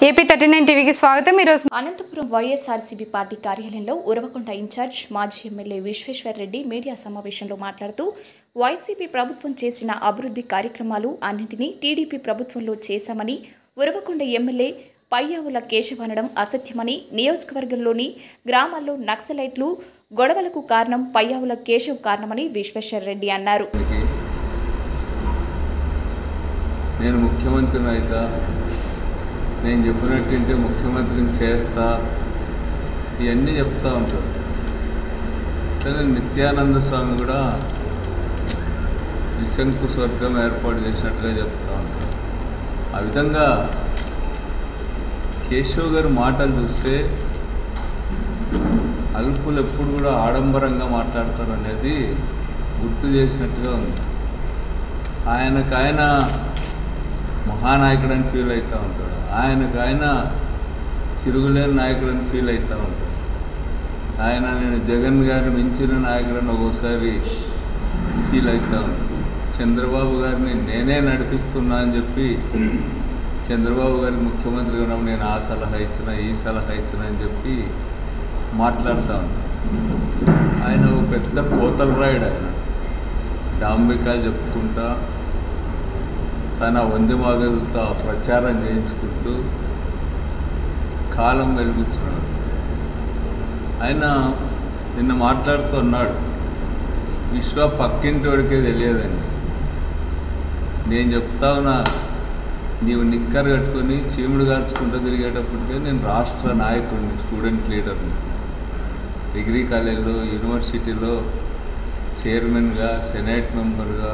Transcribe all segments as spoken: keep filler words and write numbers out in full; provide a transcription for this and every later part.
AP thirty nine టీవీకి స్వాగతం। ఈ రోజు అనంతపురం వైఎస్ఆర్సీపీ పార్టీ కార్యాలయంలో ఉరవకొండ ఇన్ఛార్జ్ మాజీ ఎమ్మెల్యే విశ్వేశ్వర్ రెడ్డి మీడియా సమావేశంలో మాట్లాడుతూ వైసీపీ ప్రభుత్వం చేసిన అభివృద్ధి కార్యక్రమాలు అన్నింటినీ టీడీపీ ప్రభుత్వంలో చేశామని, ఉరవకొండ ఎమ్మెల్యే పయ్యావుల కేశవ్ అనడం అసత్యమని, నియోజకవర్గంలోని గ్రామాల్లో నక్సలైట్లు గొడవలకు కారణం పయ్యావుల కేశవ్ కారణమని విశ్వేశ్వర్ రెడ్డి అన్నారు। నేను ముఖ్యమంత్రిని అయితే నేను చెప్పినట్టుంటే ముఖ్యమంత్రిని చేస్తా ఇవన్నీ చెప్తూ ఉంటారు। కానీ నిత్యానంద స్వామి కూడా త్రిశంకు స్వర్గం ఏర్పాటు చేసినట్టుగా చెప్తూ ఉంటారు। ఆ విధంగా కేశవ్ గారి మాటలు చూస్తే అల్పులు ఎప్పుడు కూడా ఆడంబరంగా మాట్లాడతారు అనేది గుర్తు చేసినట్టుగా ఉంది। ఆయనకు ఆయన మహానాయకుడు అని ఫీల్ అవుతూ ఉంటాడు, ఆయనకు ఆయన తిరుగులేని నాయకుడు అని ఫీల్ అవుతూ ఉంటాడు। ఆయన నేను జగన్ గారిని మించిన నాయకుడని ఒక్కోసారి ఫీల్ అవుతూ ఉంటాడు। చంద్రబాబు గారిని నేనే నడిపిస్తున్నా అని చెప్పి చంద్రబాబు గారికి ముఖ్యమంత్రిగా ఉన్నప్పుడు నేను ఆ సలహా ఇచ్చిన ఈ సలహా ఇచ్చిన అని చెప్పి మాట్లాడుతూ ఉంటాడు। ఆయన ఒక పెద్ద కోతల రాయుడు, ఆయన డాంబికాలు చెప్పుకుంటా తన వందెమాగలతో ప్రచారం చేయించుకుంటూ కాలం వెలుగుతున్నాడు। ఆయన నిన్న మాట్లాడుతూ ఉన్నాడు, విశ్వ పక్కింటి వాడికే తెలియదని। నేను చెప్తా ఉన్నా, నీవు నిక్కర్ కట్టుకొని చీముడు గార్చుకుంటూ తిరిగేటప్పటికే నేను రాష్ట్ర నాయకుడిని, స్టూడెంట్ లీడర్ని, డిగ్రీ కాలేజీలో యూనివర్సిటీలో చైర్మన్గా, సెనేట్ మెంబర్గా,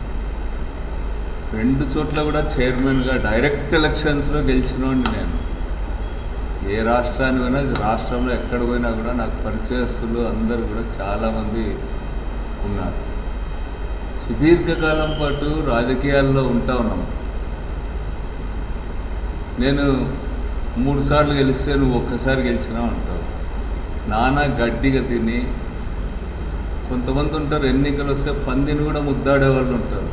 రెండు చోట్ల కూడా చైర్మన్గా డైరెక్ట్ ఎలక్షన్స్లో గెలిచినోండి నేను। ఏ రాష్ట్రానికి పోయినా, రాష్ట్రంలో ఎక్కడ పోయినా కూడా నాకు పరిచయస్తులు అందరూ కూడా చాలామంది ఉన్నారు। సుదీర్ఘకాలం పాటు రాజకీయాల్లో ఉంటా ఉన్నాం। నేను మూడు సార్లు గెలిస్తే నువ్వు ఒక్కసారి గెలిచినావు అంటావు। నానా గడ్డిగా తిని కొంతమంది ఉంటారు, ఎన్నికలు వస్తే పందిని కూడా ముద్దాడే వాళ్ళు ఉంటారు।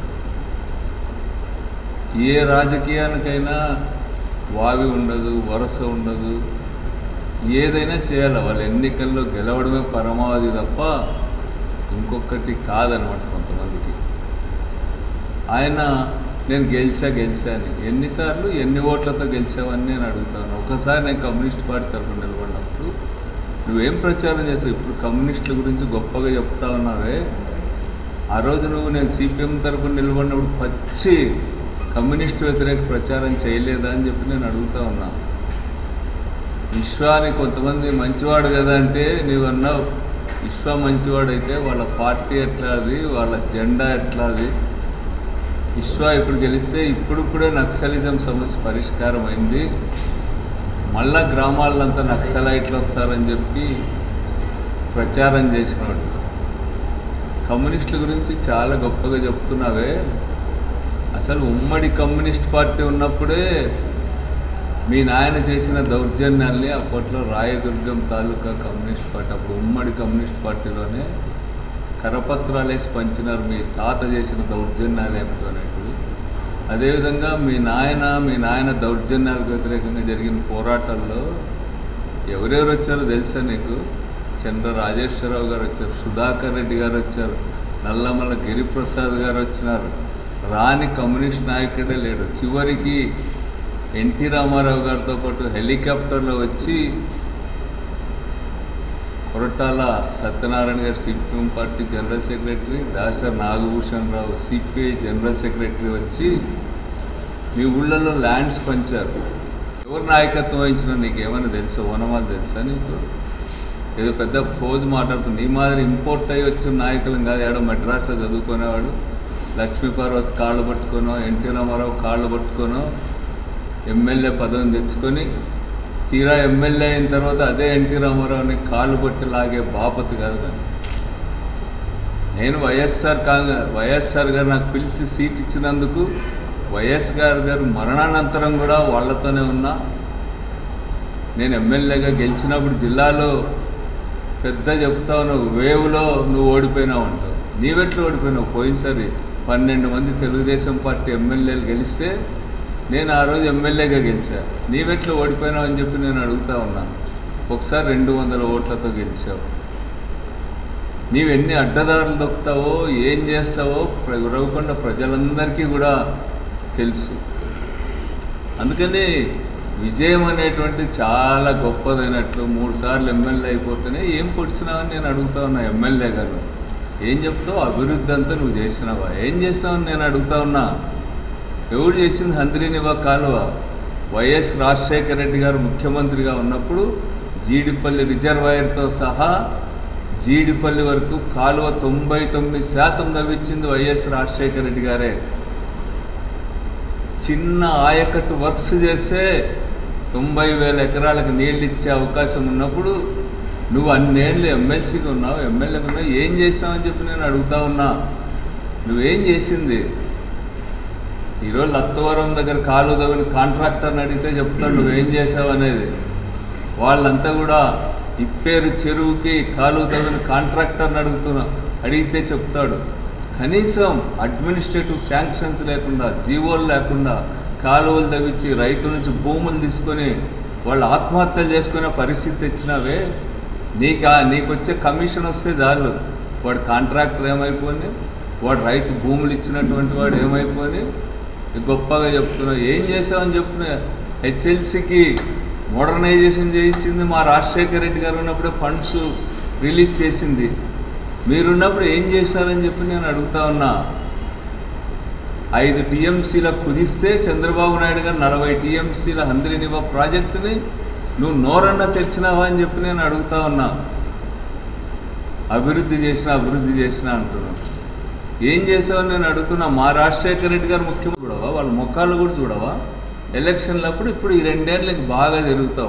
ఏ రాజకీయానికైనా వావి ఉండదు, వరుస ఉండదు, ఏదైనా చేయాలి, వాళ్ళు ఎన్నికల్లో గెలవడమే పరమావధి తప్ప ఇంకొకటి కాదనమాట కొంతమందికి। ఆయన నేను గెలిచా గెలిచా అని ఎన్నిసార్లు ఎన్ని ఓట్లతో గెలిచావని నేను అడుగుతాను। ఒకసారి నేను కమ్యూనిస్ట్ పార్టీ తరఫున నిలబడినప్పుడు నువ్వేం ప్రచారం చేసావు? ఇప్పుడు కమ్యూనిస్టుల గురించి గొప్పగా చెప్తా ఉన్నావే, ఆ రోజు నువ్వు నేను సిపిఎం తరఫున నిలబడినప్పుడు పచ్చి కమ్యూనిస్టు వ్యతిరేక ప్రచారం చేయలేదా అని చెప్పి నేను అడుగుతా ఉన్నా। విశ్వాని కొంతమంది మంచివాడు కదా అంటే నీవు అన్నావు, విశ్వ మంచివాడైతే వాళ్ళ పార్టీ ఎట్లాది, వాళ్ళ జెండా ఎట్లాది? విశ్వ ఇప్పుడు గెలిస్తే ఇప్పుడిప్పుడే నక్సలిజం సమస్య పరిష్కారం అయింది, మళ్ళా గ్రామాలంతా నక్సలైట్లు వస్తారని చెప్పి ప్రచారం చేసినవాడు। కమ్యూనిస్టుల గురించి చాలా గొప్పగా చెప్తున్నావే, అసలు ఉమ్మడి కమ్యూనిస్ట్ పార్టీ ఉన్నప్పుడే మీ నాయన చేసిన దౌర్జన్యాల్ని అప్పట్లో రాయదుర్గం తాలూకా కమ్యూనిస్ట్ పార్టీ, అప్పుడు ఉమ్మడి కమ్యూనిస్ట్ పార్టీలోనే కరపత్రాలు వేసి పంచినారు మీ తాత చేసిన దౌర్జన్యాలు ఏమిటో అనేటివి। అదేవిధంగా మీ నాయన మీ నాయన దౌర్జన్యాలకు వ్యతిరేకంగా జరిగిన పోరాటాల్లో ఎవరెవరు వచ్చారో తెలుసా నీకు? చంద్ర రాజేశ్వరరావు గారు వచ్చారు, సుధాకర్ రెడ్డి గారు వచ్చారు, నల్లమల్ల గిరిప్రసాద్ గారు వచ్చినారు, రాని కమ్యూనిస్ట్ నాయకుడే లేడు। చివరికి ఎన్టీ రామారావు గారితో పాటు హెలికాప్టర్లో వచ్చి కొరటాల సత్యనారాయణ గారు CPM party general secretary, Dasari Nagabhushan Rao CPI general secretary వచ్చి మీ ఊళ్ళల్లో ల్యాండ్స్ పంచారు। ఎవరు నాయకత్వం వహించినా నీకు ఏమైనా తెలుసా? ఓనమాలు తెలుసా నీకు? ఏదో పెద్ద ఫోజు మాట్లాడుతుంది, ఈ మాదిరి ఇంపోర్ట్ అయ్యి వచ్చిన నాయకులం కాదు, ఏడో మద్రాసులో చదువుకునేవాడు లక్ష్మీపార్వతి కాళ్ళు పట్టుకోనో, ఎన్టీ రామారావు కాళ్ళు పట్టుకోనో ఎమ్మెల్యే పదవిని తెచ్చుకొని తీరా ఎమ్మెల్యే అయిన తర్వాత అదే ఎన్టీ రామారావుని కాళ్ళు పట్టి లాగే బాపతి కాదు కానీ నేను వైఎస్ఆర్ కాంగ్రెస్ వైఎస్ఆర్ గారు నాకు పిలిచి సీట్ ఇచ్చినందుకు వైఎస్ గారు గారు మరణానంతరం కూడా వాళ్ళతోనే ఉన్నా। నేను ఎమ్మెల్యేగా గెలిచినప్పుడు జిల్లాలో పెద్ద చెప్తా ఉన్నావు, వేవ్లో నువ్వు ఓడిపోయినావు అంటావు। నీవెట్లు ఓడిపోయినావు? పోయినసారి పన్నెండు మంది తెలుగుదేశం పార్టీ ఎమ్మెల్యేలు గెలిస్తే నేను ఆ రోజు ఎమ్మెల్యేగా గెలిచా, నీవెట్లా ఓడిపోయినావు అని చెప్పి నేను అడుగుతా ఉన్నాను. ఒకసారి రెండు వందల ఓట్లతో గెలిచావు. నీవెన్ని అడ్డదారులు దొక్కుతావో ఏం చేస్తావో ఉరవకొండ ప్రజలందరికీ కూడా తెలుసు. అందుకని విజయం అనేటువంటి చాలా గొప్పదైనట్లు మూడు సార్లు ఎమ్మెల్యే అయిపోతేనే ఏం పొడిచినావని నేను అడుగుతా ఉన్నా. ఎమ్మెల్యే గారు ఏం చెప్తావు? అభివృద్ధి అంతా నువ్వు చేసినావా? ఏం చేసినావని నేను అడుగుతా ఉన్నా. ఎవడు చేసింది హంద్రీనివా కాలువ? వైఎస్ రాజశేఖర రెడ్డి గారు ముఖ్యమంత్రిగా ఉన్నప్పుడు జీడిపల్లి రిజర్వాయర్తో సహా జీడిపల్లి వరకు కాలువ తొంభై తొమ్మిది శాతం నవ్వించింది వైఎస్ రాజశేఖర రెడ్డి గారే. చిన్న ఆయకట్టు వర్క్స్ చేస్తే తొంభై వేల ఎకరాలకు నీళ్ళు ఇచ్చే అవకాశం ఉన్నప్పుడు నువ్వు అన్నేళ్ళు ఎమ్మెల్సీగా ఉన్నావు, ఎమ్మెల్యేగా ఉన్నావు, ఏం చేసినావు అని చెప్పి నేను అడుగుతా ఉన్నా. నువ్వేం చేసింది? ఈరోజు లత్తవరం దగ్గర కాలు తవ్విన కాంట్రాక్టర్ని అడిగితే చెప్తాడు నువ్వేం చేసావు అనేది. వాళ్ళంతా కూడా ఇప్పేరు చెరువుకి కాలు తవ్విన కాంట్రాక్టర్ని అడుగుతున్నా అడిగితే చెప్తాడు. కనీసం అడ్మినిస్ట్రేటివ్ శాంక్షన్స్ లేకుండా, జీవోలు లేకుండా కాలువలు తవ్వించి రైతుల నుంచి భూములు తీసుకొని వాళ్ళు ఆత్మహత్యలు చేసుకునే పరిస్థితి తెచ్చినావే. నీకు నీకు వచ్చే కమిషన్ వస్తే చాలు, వాడు కాంట్రాక్టర్ ఏమైపోయి, వాడు రైతు భూములు ఇచ్చినటువంటి వాడు ఏమైపోయి గొప్పగా చెప్తున్నావు. ఏం చేసావని చెప్తున్నా. హెచ్ఎల్సీకి మోడర్నైజేషన్ చేయించింది మా రాజశేఖర రెడ్డి గారు ఉన్నప్పుడే ఫండ్స్ రిలీజ్ చేసింది. మీరున్నప్పుడు ఏం చేశారని చెప్పి నేను అడుగుతా ఉన్నా. ఐదు టీఎంసీల కుదిస్తే చంద్రబాబు నాయుడు గారు నలభై టీఎంసీల హంద్రీనివా ప్రాజెక్టుని నువ్వు నోరన్నా తెచ్చినావా అని చెప్పి నేను అడుగుతా ఉన్నా. అభివృద్ధి చేసినా అభివృద్ధి చేసినా అంటున్నాను. ఏం చేసావని నేను అడుగుతున్నా. మా రాజశేఖర రెడ్డి గారు ముఖ్యమంత్రి చూడవా? వాళ్ళ ముఖాలు కూడా చూడవా? ఎలక్షన్లప్పుడు ఇప్పుడు ఈ రెండేళ్ళకి బాగా జరుగుతావు.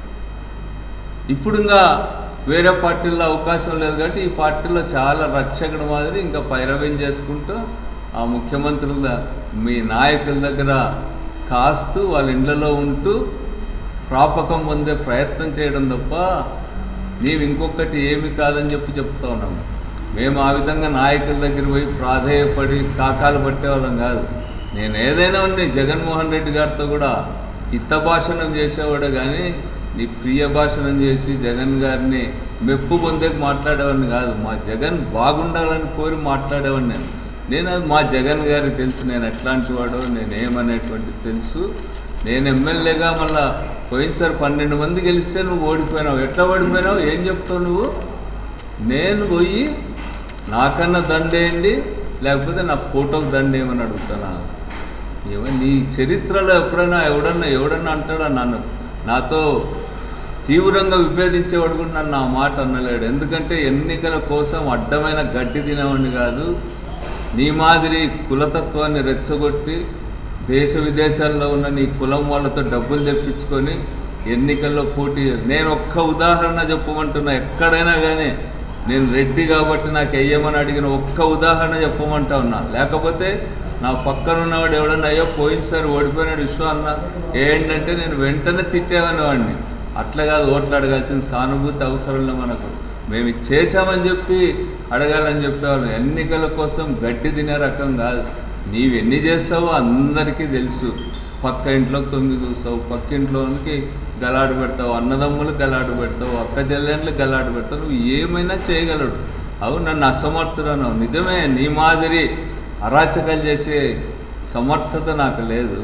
ఇప్పుడు ఇంకా వేరే పార్టీల్లో అవకాశం లేదు కాబట్టి ఈ పార్టీలో చాలా రక్షకుడు మాదిరి ఇంకా పైరవ్యం చేసుకుంటూ ఆ ముఖ్యమంత్రుల మీ నాయకుల దగ్గర కాస్తూ వాళ్ళ ఇళ్లలో ఉంటూ ప్రాపకం పొందే ప్రయత్నం చేయడం తప్ప నీవు ఇంకొకటి ఏమి కాదని చెప్పి చెప్తా ఉన్నాము. మేము ఆ విధంగా నాయకుల దగ్గర పోయి ప్రాధేయపడి కాకాలు పట్టేవాళ్ళం కాదు. నేను ఏదైనా ఉన్నాయి జగన్మోహన్ రెడ్డి గారితో కూడా హిత భాషణం చేసేవాడు కానీ నీ ప్రియ భాషణం చేసి జగన్ గారిని మెప్పు పొందేకి మాట్లాడేవాడిని కాదు. మా జగన్ బాగుండాలని కోరి మాట్లాడేవాడిని నేను. నేను అది మా జగన్ గారికి తెలుసు, నేను ఎట్లాంటి వాడో నేనేమనేటువంటిది తెలుసు. నేను ఎమ్మెల్యేగా మళ్ళా పోయినసారి పన్నెండు మంది గెలిస్తే నువ్వు ఓడిపోయినావు. ఎట్లా ఓడిపోయినావు? ఏం చెప్తావు నువ్వు? నేను పోయి నాకన్నా దండేయండి లేకపోతే నా ఫోటోకి దండేయమని అడుగుతానా? ఏమో నీ చరిత్రలో ఎప్పుడైనా ఎవడన్నా ఎవడన్నా అంటాడా నన్ను నాతో తీవ్రంగా విభేదించేవాడు కూడా నన్ను ఆ మాట అనలేడు. ఎందుకంటే ఎన్నికల కోసం అడ్డమైన గడ్డి తినేవాడిని కాదు. నీ మాదిరి కులతత్వాన్ని రెచ్చగొట్టి దేశ విదేశాల్లో ఉన్న నీ కులం వాళ్ళతో డబ్బులు తెప్పించుకొని ఎన్నికల్లో పోటీ. నేను ఒక్క ఉదాహరణ చెప్పమంటున్నా. ఎక్కడైనా కానీ నేను రెడ్డి కాబట్టి నాకు వెయ్యమని అడిగిన ఒక్క ఉదాహరణ చెప్పమంటా ఉన్నా. లేకపోతే నా పక్కన ఉన్నవాడు ఎవడన్నా అయ్యో పోయినసారి ఓడిపోయినాడు విశ్వ అన్న ఏంటంటే నేను వెంటనే తిట్టేవాడిని వాడిని. అట్లా కాదు ఓట్లు అడగాల్సిన సానుభూతి అవసరంలో మనకు. మేము చేసామని చెప్పి అడగాలని చెప్పేవాళ్ళం. ఎన్నికల కోసం గడ్డి తినే రకం కాదు. నీవు ఎన్ని చేస్తావో అందరికీ తెలుసు. పక్క ఇంట్లోకి తొంగి చూస్తావు, పక్క ఇంట్లోనికి గలాడు పెడతావు, అన్నదమ్ములు గలాడు పెడతావు, అక్క చెల్లెండ్లు గలాడు పెడతావు. నువ్వు ఏమైనా చేయగలడు. అవు నన్ను అసమర్థుడను. నిజమే, నీ మాదిరి అరాచకాలు చేసే సమర్థత నాకు లేదు.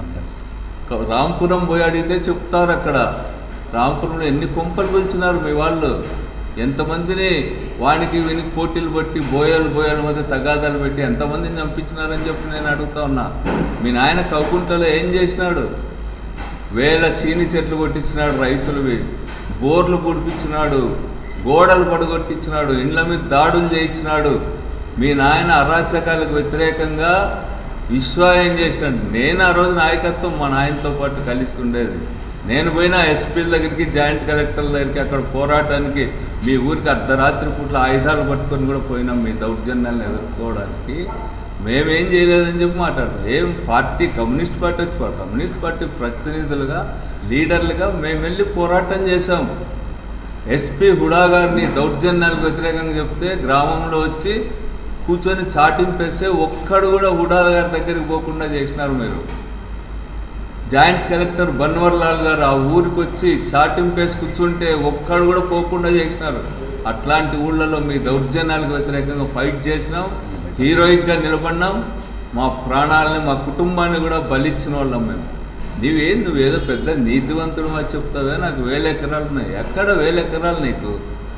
రాంపురం పోయి అడిగితే చెప్తారు. అక్కడ రాంపురంలో ఎన్ని కొంపలు పిలిచినారు మీ వాళ్ళు, ఎంతమందిని వానికి వీనికి పోటీలు బట్టి బోయలు బోయల మధ్య తగాదాలు పెట్టి ఎంతమందిని చంపించినారని చెప్పి నేను అడుగుతా ఉన్నా. మీ నాయన కౌకుంటలో ఏం చేసినాడు? వేల చీని చెట్లు కొట్టించినాడు, రైతులవి బోర్లు గుడిపించినాడు, గోడలు పడగొట్టించినాడు, ఇండ్ల మీద దాడులు చేయించినాడు. మీ నాయన అరాచకాలకు వ్యతిరేకంగా విశ్వ ఏం చేసినాడు? నేను ఆ రోజు నాయకత్వం మా నాయనతో పాటు కలిసి ఉండేది. నేను పోయినా ఎస్పీల దగ్గరికి, జాయింట్ కలెక్టర్ల దగ్గరికి, అక్కడ పోరాటానికి మీ ఊరికి అర్ధరాత్రి పూట్ల ఆయుధాలు పట్టుకొని కూడా పోయినాం మీ దౌర్జన్యాలను ఎదుర్కోవడానికి. మేమేం చేయలేదని చెప్పి మాట్లాడతాం. ఏం పార్టీ కమ్యూనిస్ట్ పార్టీ వచ్చి కమ్యూనిస్ట్ పార్టీ ప్రతినిధులుగా లీడర్లుగా మేము వెళ్ళి పోరాటం చేశాం. ఎస్పీ హుడా గారిని దౌర్జన్యాలకు వ్యతిరేకంగా చెప్తే గ్రామంలో వచ్చి కూర్చొని చాటింపేస్తే ఒక్కడు కూడా హుడా గారి దగ్గరికి పోకుండా చేసినారు మీరు. జాయింట్ కలెక్టర్ బన్వర్లాల్ గారు ఆ ఊరికి వచ్చి చాటింపేసి కూర్చుంటే ఒక్కడు కూడా పోకుండా చేసినారు. అట్లాంటి ఊళ్ళలో మీ దౌర్జన్యాలకు వ్యతిరేకంగా ఫైట్ చేసినాం, హీరోయిక్గా నిలబడినాం, మా ప్రాణాలని మా కుటుంబాన్ని కూడా బలిచ్చిన వాళ్ళం మేము. నీవేం నువ్వేదో పెద్ద నీతివంతుడు మా చెప్తావే, నాకు వేల ఎకరాలు ఉన్నాయి. ఎక్కడ వేల ఎకరాలు నీకు?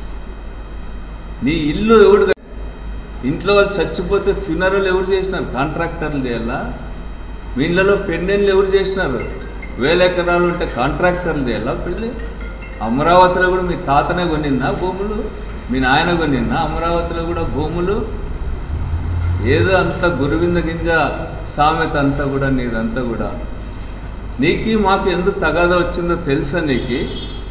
నీ ఇల్లు ఎవడు? ఇంట్లో వాళ్ళు చచ్చిపోతే ఫ్యూనరల్ ఎవరు చేసినారు? కాంట్రాక్టర్లు చేయాలా? మీ ఇళ్ళలో పెళ్ళిళ్ళు ఎవరు చేసినారు? వేల ఎకరాలు ఉంటే కాంట్రాక్టర్లు చేయాలా పెళ్ళి? అమరావతిలో కూడా మీ తాతనే కొనిన్నా భూములు, మీ నాయన కొనిన్నా అమరావతిలో కూడా భూములు? ఏదో అంత గురువింద గింజ సామెత అంతా కూడా నీదంతా కూడా. నీకు మాకు ఎందుకు తగాదా వచ్చిందో తెలుసా? నీకు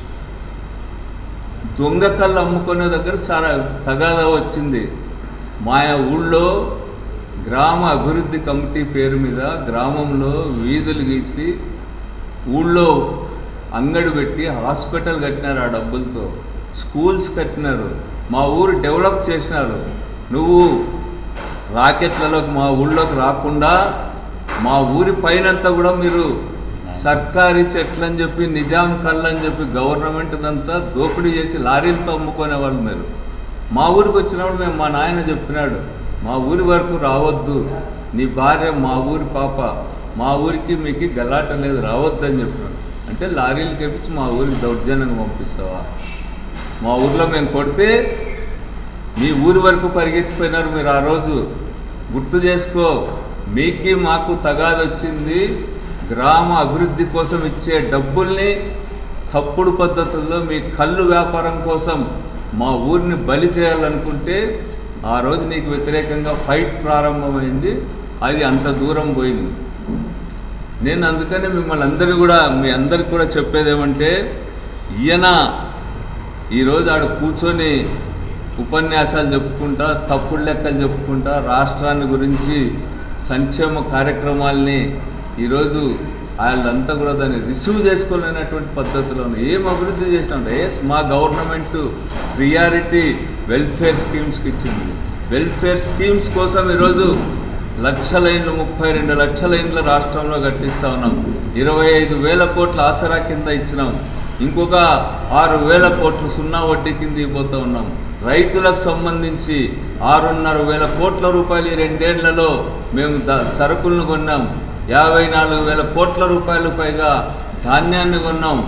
దొంగ కళ్ళు అమ్ముకునే దగ్గర సారా తగాదా వచ్చింది. మా ఊళ్ళో గ్రామ అభివృద్ధి కమిటీ పేరు మీద గ్రామంలో వీధులు గీసి ఊళ్ళో అంగడి పెట్టి హాస్పిటల్ కట్టినారు. ఆ డబ్బులతో స్కూల్స్ కట్టినారు. మా ఊరు డెవలప్ చేసినారు. నువ్వు రాకెట్లలోకి మా ఊళ్ళోకి రాకుండా మా ఊరి పైనంతా కూడా మీరు సర్కారీ చెట్లని చెప్పి నిజాం కళ్ళని చెప్పి గవర్నమెంట్దంతా దోపిడీ చేసి లారీలతో అమ్ముకునే వాళ్ళు మీరు. మా ఊరికి వచ్చినప్పుడు మేము మా నాయన చెప్పినాడు, మా ఊరి వరకు రావద్దు, నీ భార్య మా ఊరి పాప, మా ఊరికి మీకు గలాట లేదు, రావద్దు అని చెప్పినాడు. అంటే లారీలు కేపించి మా ఊరికి దౌర్జన్యంగా పంపిస్తావా? మా ఊర్లో మేము కొడితే మీ ఊరి వరకు పరిగెత్తిపోయినారు మీరు. ఆ రోజు గుర్తు చేసుకో. మీకి మాకు తగాదొచ్చింది గ్రామ అభివృద్ధి కోసం ఇచ్చే డబ్బుల్ని తప్పుడు పద్ధతుల్లో మీ కళ్ళు వ్యాపారం కోసం మా ఊరిని బలి చేయాలనుకుంటే ఆ రోజు నీకు వ్యతిరేకంగా ఫైట్ ప్రారంభమైంది. అది అంత దూరం పోయింది. నేను అందుకనే మిమ్మల్ని అందరూ కూడా మీ అందరికి కూడా చెప్పేది ఏమంటే, ఈయన ఈరోజు ఆడ కూర్చొని ఉపన్యాసాలు చెప్పుకుంటా, తప్పుడు లెక్కలు చెప్పుకుంటా, రాష్ట్రాన్ని గురించి సంక్షేమ కార్యక్రమాల్ని ఈరోజు వాళ్ళంతా కూడా దాన్ని రిసీవ్ చేసుకోలేనటువంటి పద్ధతిలో ఏం అభివృద్ధి చేసినాం? ఎస్, మా గవర్నమెంట్ ప్రియారిటీ వెల్ఫేర్ స్కీమ్స్కి ఇచ్చింది. వెల్ఫేర్ స్కీమ్స్ కోసం ఈరోజు లక్షల ఇండ్లు, ముప్పై రెండు లక్షల ఇండ్ల రాష్ట్రంలో కట్టిస్తూ ఉన్నాం. ఇరవై ఐదు వేల కోట్ల ఆసరా కింద ఇచ్చినాం. ఇంకొక ఆరు వేల కోట్లు సున్నా వడ్డీ కింద ఇవ్వబోతూ ఉన్నాం. రైతులకు సంబంధించి ఆరున్నర వేల కోట్ల రూపాయలు ఈ రెండేళ్లలో మేము ద సరుకులను కొన్నాం. యాభై నాలుగు వేల కోట్ల రూపాయలు పైగా ధాన్యాన్ని కొన్నాం.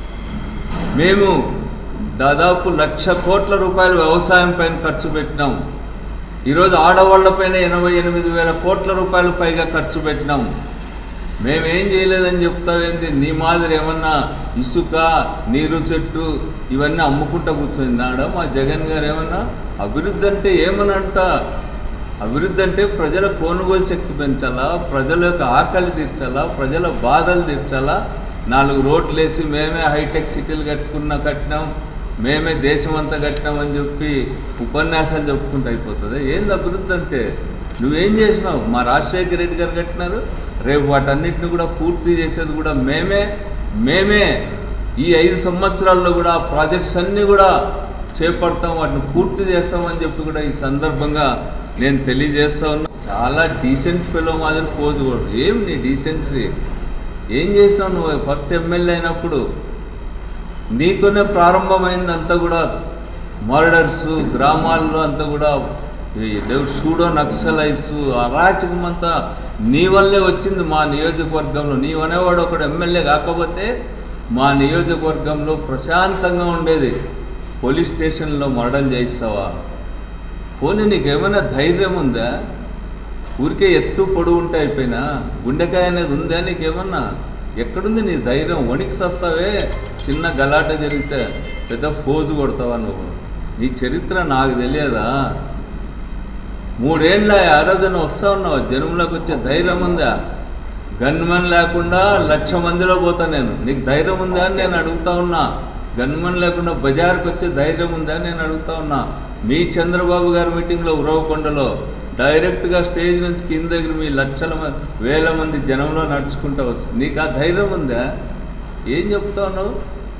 మేము దాదాపు లక్ష కోట్ల రూపాయలు వ్యవసాయం పైన ఖర్చు పెట్టినాం. ఈరోజు ఆడవాళ్లపైన ఎనభై ఎనిమిది వేల కోట్ల రూపాయలు పైగా ఖర్చు పెట్టినాం. మేమేం చేయలేదని చెప్తావేంది? నీ మాదిరి ఏమన్నా ఇసుక, నీరు చెట్టు ఇవన్నీ అమ్ముకుంటా కూర్చున్నాడా మా జగన్ గారు? ఏమన్నా అభివృద్ధి అంటే ఏమనంట? అభివృద్ధి అంటే ప్రజల కొనుగోలు శక్తి పెంచాలా, ప్రజల యొక్క ఆకలి తీర్చాలా, ప్రజల బాధలు తీర్చాలా. నాలుగు రోడ్లు వేసి మేమే హైటెక్ సిటీలు కట్టుకున్నా కట్టినాం, మేమే దేశం అంతా కట్టినామని చెప్పి ఉపన్యాసాలు చెప్పుకుంటూ అయిపోతుంది. ఏంది అభివృద్ధి అంటే? నువ్వేం చేసినావు? మా రాజశేఖర రెడ్డి గారు కట్టినారు. రేపు వాటన్నిటిని కూడా పూర్తి చేసేది కూడా మేమే మేమే ఈ ఐదు సంవత్సరాల్లో కూడా ఆ ప్రాజెక్ట్స్ అన్నీ కూడా చేపడతాం, వాటిని పూర్తి చేస్తామని చెప్పి కూడా ఈ సందర్భంగా నేను తెలియజేస్తా ఉన్నా. చాలా డీసెంట్ ఫెలో మాదిరి పోజు కూడా. ఏం నీ డీసెన్సీ? ఏం చేసినావు నువ్వు? ఫస్ట్ ఎమ్మెల్యే అయినప్పుడు నీతోనే ప్రారంభమైంది అంతా కూడా మర్డర్స్, గ్రామాల్లో అంతా కూడా సూడో నక్సలైస్, అరాచకం అంతా నీ వల్లే వచ్చింది మా నియోజకవర్గంలో. నీవనేవాడు ఒకడు ఎమ్మెల్యే కాకపోతే మా నియోజకవర్గంలో ప్రశాంతంగా ఉండేది. పోలీస్ స్టేషన్లో మర్డర్ చేయిస్తావా? పోనీ నీకేమైనా ధైర్యం ఉందా? ఊరికే ఎత్తు పొడుగు ఉంటే అయిపోయినా గుండెకాయ అనేది ఉందా నీకేమన్నా? ఎక్కడుంది నీ ధైర్యం? వణికి సస్తావే. చిన్న గలాట జరిగితే పెద్ద ఫోజు కొడతావా నువ్వు? నీ చరిత్ర నాకు తెలియదా? మూడేళ్ళ ఆరాధన వస్తూ ఉన్నావు, జనంలోకి వచ్చే ధైర్యం ఉందా? గన్మన్ లేకుండా లక్ష మందిలో పోతా నేను, నీకు ధైర్యం ఉందా అని నేను అడుగుతా ఉన్నా. గన్మన్ లేకుండా బజార్కి వచ్చే ధైర్యం ఉందా అని నేను అడుగుతా ఉన్నా. మీ చంద్రబాబు గారి మీటింగ్లో ఉరవకొండలో డైరెక్ట్గా స్టేజ్ నుంచి కింద దగ్గర మీ లక్షల మంది వేల మంది జనంలో నడుచుకుంటూ వస్తుంది. నీకు ఆ ధైర్యం ఉందా? ఏం చెప్తావు నువ్వు?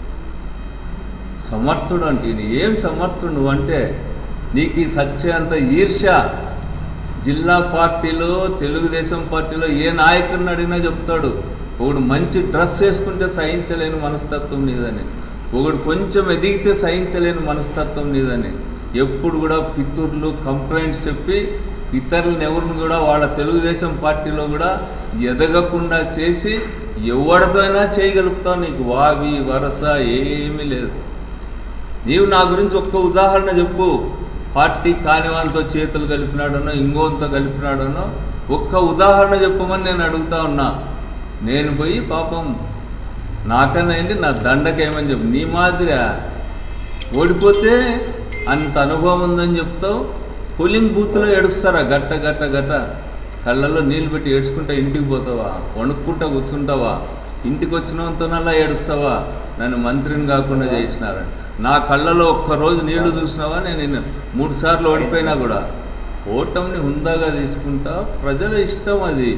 సమర్థుడు అంటే ఏం సమర్థుడు నువ్వు అంటే? నీకు ఈ సత్యంత ఈర్ష్య జిల్లా పార్టీలో, తెలుగుదేశం పార్టీలో ఏ నాయకుడిని అడిగినా చెప్తాడు. ఒకడు మంచి డ్రెస్ వేసుకుంటే సహించలేని మనస్తత్వం నీదని, ఒకడు కొంచెం ఎదిగితే సహించలేని మనస్తత్వం నీదని, ఎప్పుడు కూడా పితూర్లు కంప్లైంట్స్ చెప్పి ఇతరులను ఎవరిని కూడా వాళ్ళ తెలుగుదేశం పార్టీలో కూడా ఎదగకుండా చేసి ఎవరితోనైనా చేయగలుగుతావు. నీకు వావి వరస ఏమీ లేదు. నీవు నా గురించి ఒక్క ఉదాహరణ చెప్పు. పార్టీ కానివానితో చేతులు కలిపినాడనో ఇంకోంతో కలిపినాడనో ఒక్క ఉదాహరణ చెప్పమని నేను అడుగుతా ఉన్నా. నేను పోయి పాపం నాకన్నా ఏంటి నా దండకేమని చెప్పు. నీ మాదిరా ఓడిపోతే అంత అనుభవం ఉందని చెప్తావు. పోలింగ్ బూత్లో ఏడుస్తారా గట్ట గట్ట గట్ట కళ్ళల్లో నీళ్ళు పెట్టి ఏడ్చుకుంటా ఇంటికి పోతావా? వణుక్కుంటా కూర్చుంటావా? ఇంటికి వచ్చినంతనల్లా ఏడుస్తావా? నన్ను మంత్రిని కాకుండా చేసినారని. నా కళ్ళలో ఒక్కరోజు నీళ్లు చూసినావా? నేను మూడు సార్లు ఓడిపోయినా కూడా ఓటమిని హుందాగా తీసుకుంటా. ప్రజల ఇష్టం అది.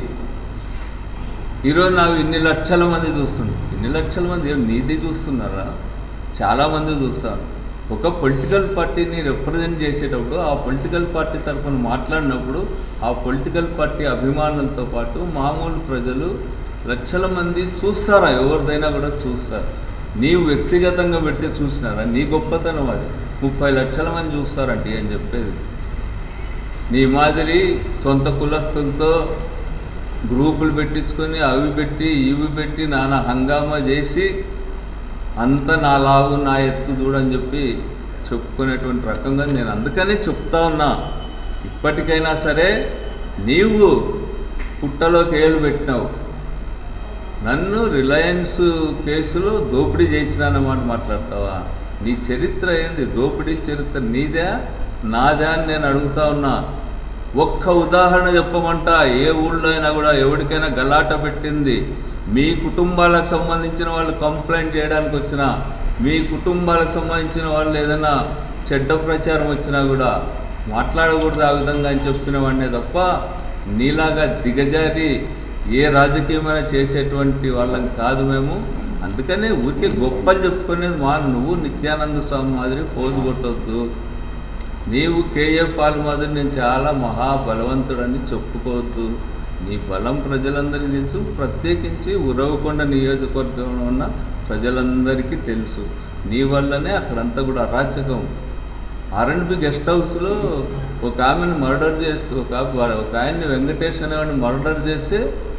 ఈరోజు నాకు ఇన్ని లక్షల మంది చూస్తున్నారు. ఇన్ని లక్షల మంది నీది చూస్తున్నారా? చాలామంది చూస్తారు. ఒక పొలిటికల్ పార్టీని రిప్రజెంట్ చేసేటప్పుడు ఆ పొలిటికల్ పార్టీ తరఫున మాట్లాడినప్పుడు ఆ పొలిటికల్ పార్టీ అభిమానులతో పాటు మామూలు ప్రజలు లక్షల మంది చూస్తారా? ఎవరిదైనా కూడా చూస్తారు. నీవు వ్యక్తిగతంగా పెడితే చూసినారా? నీ గొప్పతనం అది. ముప్పై లక్షల మంది చూస్తారంటే అని చెప్పేది. నీ మాదిరి సొంత కులస్తులతో గ్రూపులు పెట్టించుకొని అవి పెట్టి ఇవి పెట్టి నానా హంగామా చేసి అంత నా లావు నా ఎత్తు చూడని చెప్పి చెప్పుకునేటువంటి రకంగా నేను అందుకనే చెప్తా ఉన్నా. ఇప్పటికైనా సరే నీవు పుట్టలోకి ఏలు పెట్టినావు. నన్ను రిలయన్స్ కేసులో దోపిడీ చేసినానమాట మాట్లాడతావా? నీ చరిత్ర ఏంది? దోపిడీ చరిత్ర నీదే నాదే అని నేను అడుగుతా ఉన్నా. ఒక్క ఉదాహరణ చెప్పమంటా. ఏ ఊళ్ళో అయినా కూడా ఎవరికైనా గలాట పెట్టింది మీ కుటుంబాలకు సంబంధించిన వాళ్ళు కంప్లైంట్ చేయడానికి వచ్చినా, మీ కుటుంబాలకు సంబంధించిన వాళ్ళు ఏదైనా చెడ్డ ప్రచారం వచ్చినా కూడా మాట్లాడకూడదు ఆ విధంగా అని చెప్పిన వాడినే తప్ప నీలాగా దిగజారి ఏ రాజకీయమైనా చేసేటువంటి వాళ్ళం కాదు మేము. అందుకనే ఊరికే గొప్పలు చెప్పుకునేది మా నువ్వు నిత్యానంద స్వామి మాదిరి పోజు కొట్టొద్దు. నీవు కేఏ పాల్ మాదిరి నేను చాలా మహాబలవంతుడని చెప్పుకోవద్దు. నీ బలం ప్రజలందరికీ తెలుసు. ప్రత్యేకించి ఉరవకొండ నియోజకవర్గంలో ఉన్న ప్రజలందరికీ తెలుసు. నీ వల్లనే అక్కడంతా కూడా అరాచకం. ఆర్ఎండ్బి గెస్ట్ హౌస్లో ఒక ఆమెను మర్డర్ చేస్తూ ఒక ఒక ఆయన్ని వెంకటేష్ అనేవాడిని మర్డర్ చేస్తే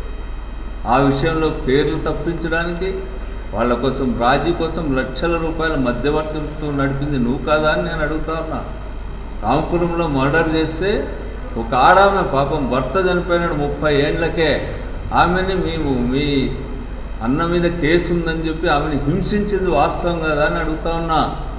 ఆ విషయంలో పేర్లు తప్పించడానికి వాళ్ళ కోసం రాజీ కోసం లక్షల రూపాయల మధ్యవర్తితో నడిపింది నువ్వు కాదా అని నేను అడుగుతా ఉన్నా. రామపురంలో మర్డర్ చేస్తే ఒక ఆడామె పాపం భర్త చనిపోయినాడు ముప్పై ఏళ్ళకే. ఆమెని మేము మీ అన్న మీద కేసు ఉందని చెప్పి ఆమెను హింసించింది వాస్తవం కదా అని అడుగుతా ఉన్నా.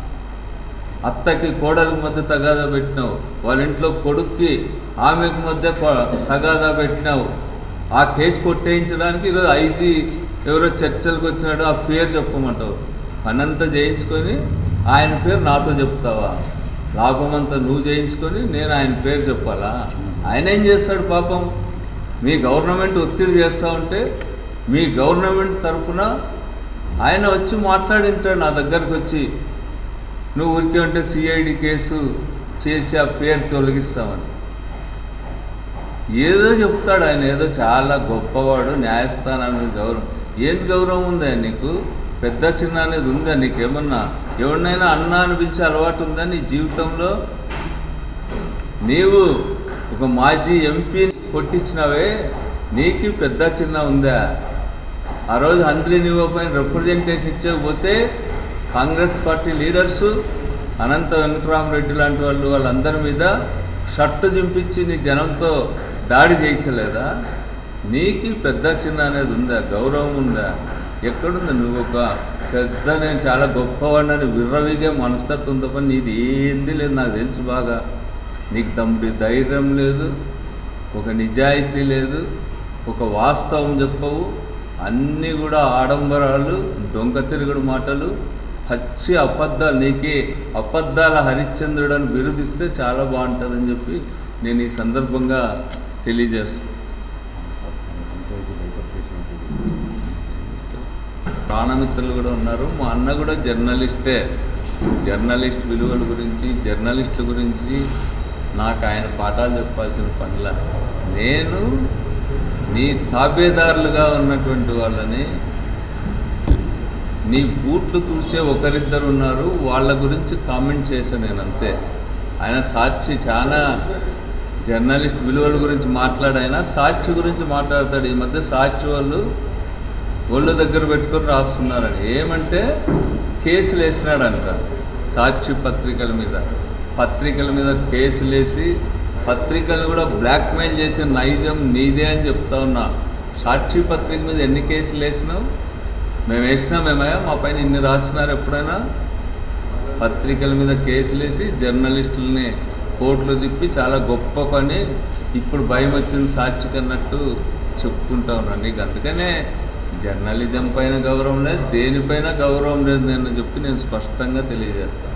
అత్తకి కోడలికి మధ్య తగాదా పెట్టినావు. వాళ్ళ ఇంట్లో కొడుక్కి ఆమెకు మధ్య తగాదా పెట్టినావు. ఆ కేసు కొట్టేయించడానికి ఈరోజు ఐజీ ఎవరో చర్చలకు వచ్చినాడు. ఆ పేరు చెప్పమంటావు. పనంతా చేయించుకొని ఆయన పేరు నాతో చెప్తావా? లాభమంతా నువ్వు చేయించుకొని నేను ఆయన పేరు చెప్పాలా? ఆయన ఏం చేస్తాడు పాపం? మీ గవర్నమెంట్ ఒత్తిడి చేస్తూ ఉంటే మీ గవర్నమెంట్ తరఫున ఆయన వచ్చి మాట్లాడింటాడు నా దగ్గరకు వచ్చి, నువ్వు ఊరికే ఉంటే సిఐడి కేసు చేసి ఆ పేరు తొలగిస్తామని ఏదో చెప్తాడు ఆయన. ఏదో చాలా గొప్పవాడు, న్యాయస్థానానికి గౌరవం. ఏంది గౌరవం ఉందా నీకు? పెద్ద చిన్న అనేది ఉందా నీకేమన్నా? ఎవరినైనా అన్న అని పిలిచే అలవాటు ఉందా నీ జీవితంలో? నీవు ఒక మాజీ ఎంపీని కొట్టించినవే, నీకు పెద్ద చిన్న ఉందా? ఆ రోజు Handri నివ్వపైన representation ఇచ్చకపోతే Congress party leaders అనంత వెంకటరామరెడ్డి లాంటి వాళ్ళు వాళ్ళందరి మీద షర్టు చింపించి నీ జనంతో దాడి చేయించలేదా? నీకు పెద్ద చిన్న అనేది ఉందా? గౌరవం ఉందా? ఎక్కడుంది? నువ్వు ఒక పెద్ద నేను చాలా గొప్పవాడిని విర్రవిగే మనస్తత్వం తప్ప నీది ఏంది లేదు. నాకు తెలుసు బాగా. నీకు దమ్ముడి ధైర్యం లేదు, ఒక నిజాయితీ లేదు, ఒక వాస్తవం చెప్పవు. అన్నీ కూడా ఆడంబరాలు, దొంగ తిరుగుడు మాటలు, పచ్చి అబద్ధాలు. నీకే అబద్ధాల హరిశ్చంద్రుడు అని బిరుదిస్తే చాలా బాగుంటుందని చెప్పి నేను ఈ సందర్భంగా తెలియజేస్తాను. ప్రాణమిత్రులు కూడా ఉన్నారు. మా అన్న కూడా జర్నలిస్టే. జర్నలిస్ట్ విలువల గురించి, జర్నలిస్టుల గురించి నాకు ఆయన పాఠాలు చెప్పాల్సిన పనిలా. నేను నీ తాబేదారులుగా ఉన్నటువంటి వాళ్ళని, నీ బూట్లు తుడిచే ఒకరిద్దరు ఉన్నారు, వాళ్ళ గురించి కామెంట్ చేశాను నేను అంతే. ఆయన సాక్షి చాలా జర్నలిస్ట్ విలువల గురించి మాట్లాడైనా సాక్షి గురించి మాట్లాడతాడు. ఈ మధ్య సాక్షి వాళ్ళు ఒళ్ళు దగ్గర పెట్టుకొని రాస్తున్నారని, ఏమంటే కేసులు వేసినాడంట సాక్షి పత్రికల మీద. పత్రికల మీద కేసులు వేసి పత్రికలు కూడా బ్లాక్మెయిల్ చేసే నైజం నీదే అని చెప్తా ఉన్నా. సాక్షి పత్రిక మీద ఎన్ని కేసులు వేసినావు? మేము వేసినామేమయ్యా? మా పైన ఇన్ని రాసినారు ఎప్పుడైనా? పత్రికల మీద కేసులు వేసి జర్నలిస్టులని కోర్టులు తిప్పి చాలా గొప్ప పని, ఇప్పుడు భయం వచ్చింది సాక్షికి అన్నట్టు చెప్పుకుంటా ఉన్నాను. నీకు అందుకనే జర్నలిజం పైన గౌరవం లేదు, దేనిపైన గౌరవం లేదు అని చెప్పి నేను స్పష్టంగా తెలియజేస్తాను.